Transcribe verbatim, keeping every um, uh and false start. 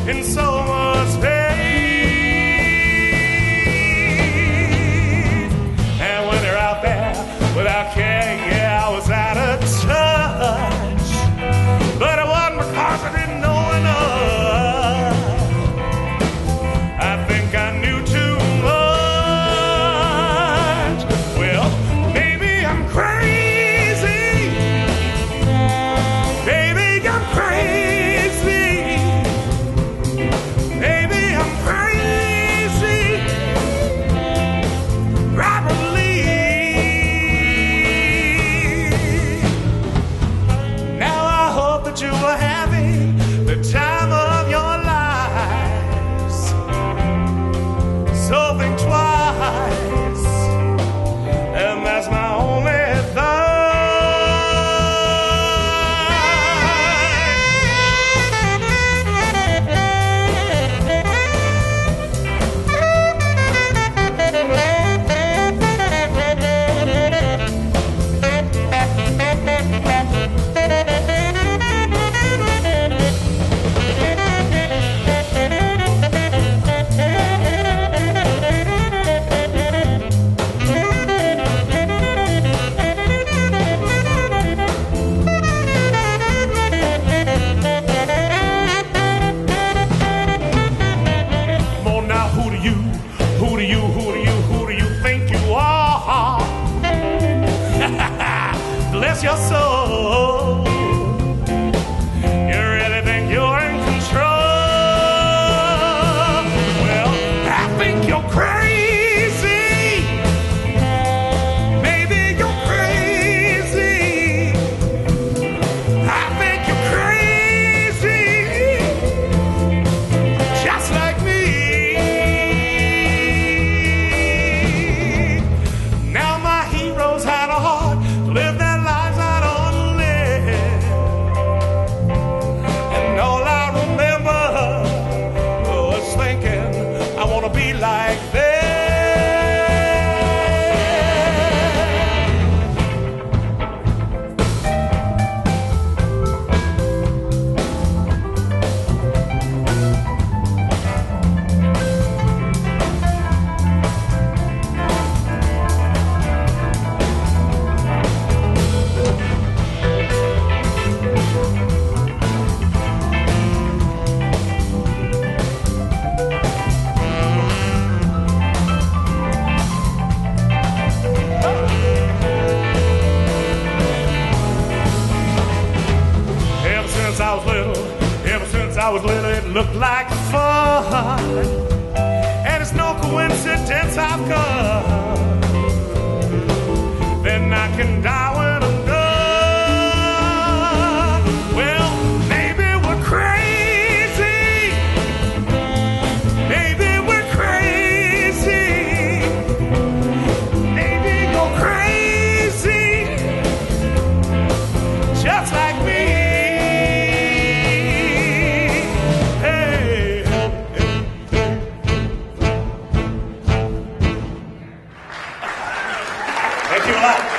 in so much pain. And when they're out there without caring, yeah, I was out of touch. But it wasn't because I didn't know enough. I think I knew too much. Well, maybe I'm crazy. Maybe I'm crazy. Maybe I'm crazy. Probably. Now I hope that you are having the time of your lives. So think twice, and that's my only Who do you, who do you, who do you think you are? Bless your soul. You really think you're in control? Well, I think you're crazy. Maybe you're crazy. I think you're crazy. Just like me. Be like them. I was little, ever since I was little, it looked like fun. And it's no coincidence I've come. Then I can die when I'm done. Well, maybe we're crazy. Maybe we're crazy. Maybe you're crazy. Just like me. Thank you a lot.